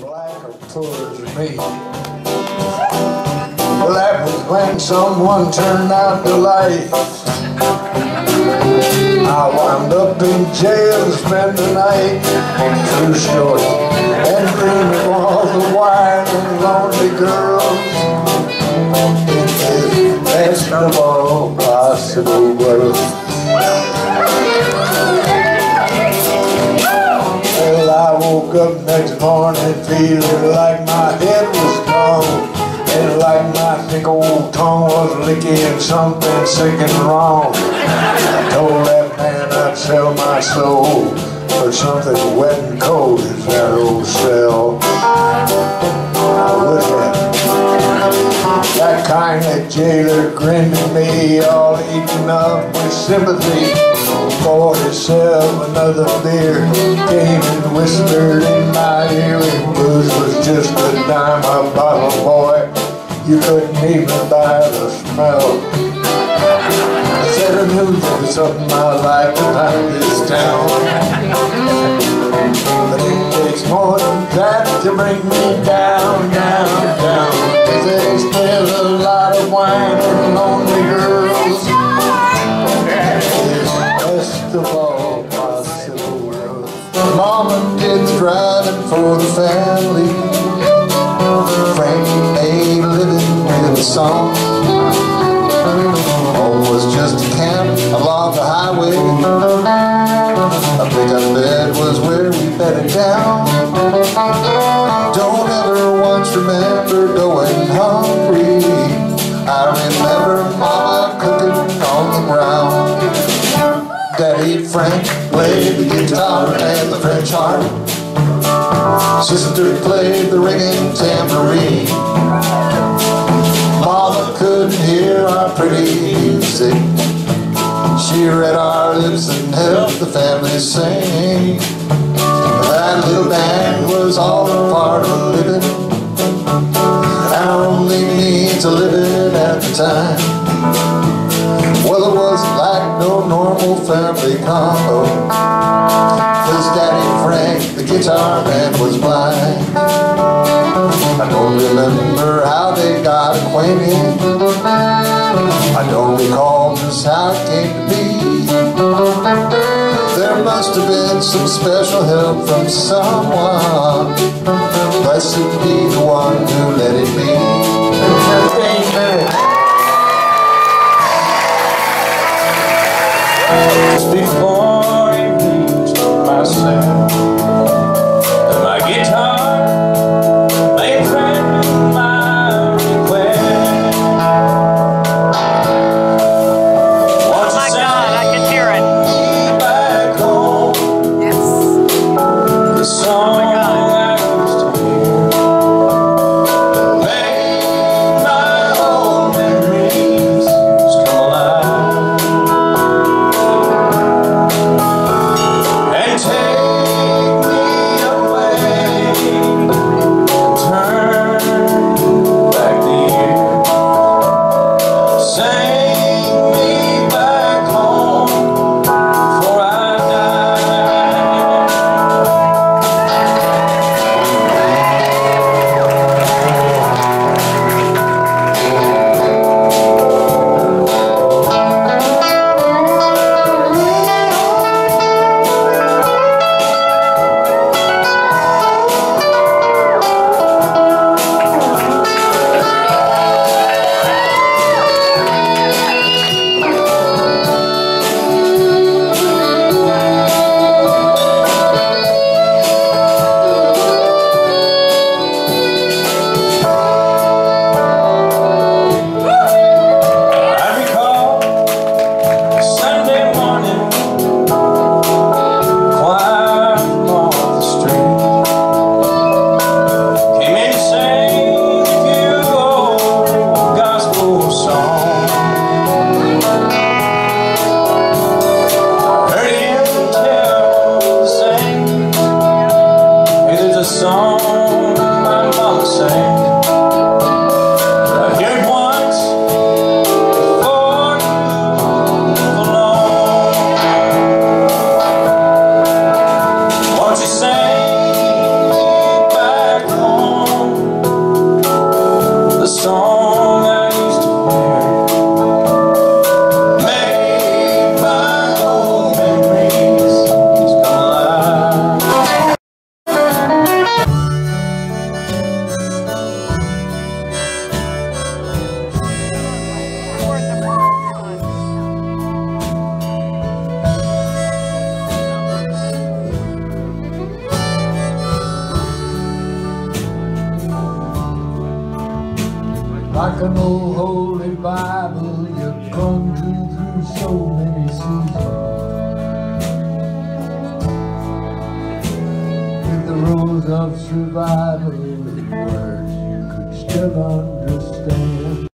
black or poor as me. Well, that was when someone turned out the light. I wound up in jail to spend the night. True story. And dream of all the wild and lonely girls in this best of all possible worlds. Well, I woke up next morning feeling like my head was gone, and like my thick old tongue was licking something sick and wrong. I told that man I'd sell my soul for something wet and cold as that old cell. I would have. That kind of jailer grinned at me, all eaten up with sympathy. Poured himself another beer, came and whispered in my ear, and booze was just a dime a bottle, boy. You couldn't even buy the smell. I said I knew there was something I liked about this town, but it takes more than that to bring me down, down, down. 'Cause there's still a lot of wine and lonely girls. Best of all possible worlds. Mom and kids driving for the family. Frank made a living with a song. Home was just a camp along the highway. A pickup bed was where we bedded down. Don't ever once remember going hungry. I remember Mama cooking on the ground. Daddy Frank played the guitar and the French harp. Sister played the ringing tambourine. Mama couldn't hear our pretty music. She read our lips and helped the family sing. That little band was all a part of living, our only means of living at the time. Well, it wasn't like no normal family combo, 'cause Daddy Frank, the guitar man, was blind. I don't remember how they got acquainted. I don't recall just how it came to be. There must have been some special help from someone. Blessed be the one who let it be. Amen. Just before you reached myself and my guitar made friend with my request. Oh my God, I can hear it. Back home. Yes. The song an old holy Bible, you've gone through so many seasons. With the rose of survival